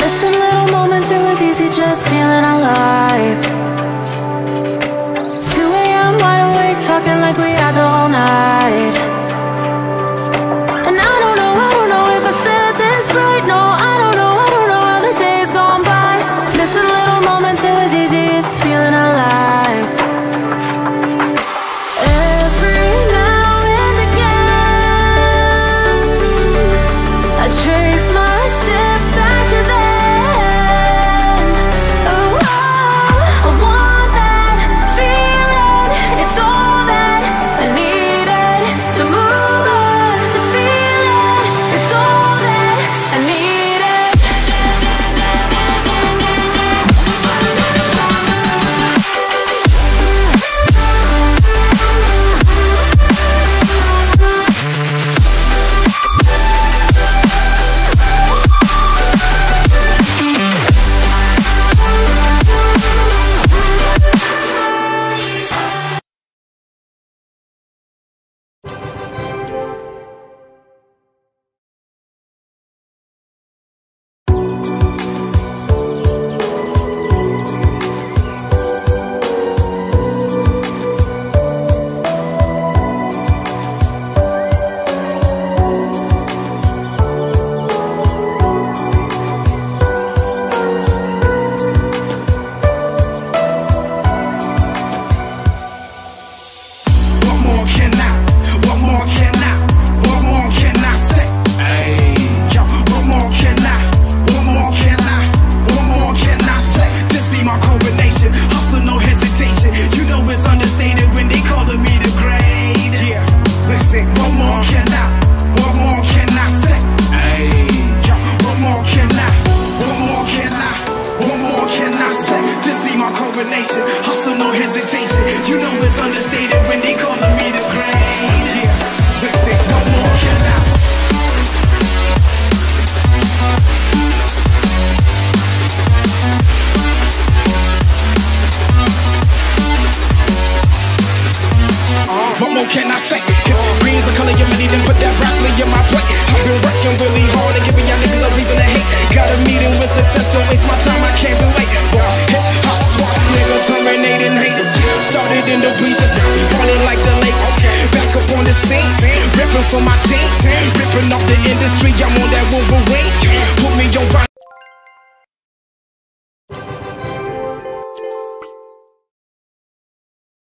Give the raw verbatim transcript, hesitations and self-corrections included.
Missing little moments, it was easy just feeling alive. two A M wide awake, talking like we had the whole night. And I don't know, I don't know if I said this right. No, I don't know, I don't know how the days gone by. Missing little moments, it was easy just feeling alive. Every now and again, I trace my steps back to then. Oh, I want that feeling. It's all that I needed to move on, to feel it. It's all that I needed. Hustle, no hesitation. You know it's understated when they calling me the great. Yeah, listen, one more can I? What more can I say? Green's the color of your money, then put that broccoli in my plate. I've been working really hard and giving y'all niggas a reason to hate. Got a meeting with success, don't waste my time, I can't relate. Well, hip hop swap, nigga, terminating haters. Started in the bleachers, now we running like the Lakers. Back up on the scene, ripping for my team, ripping off the industry. I'm on that Wolverine. Put me on.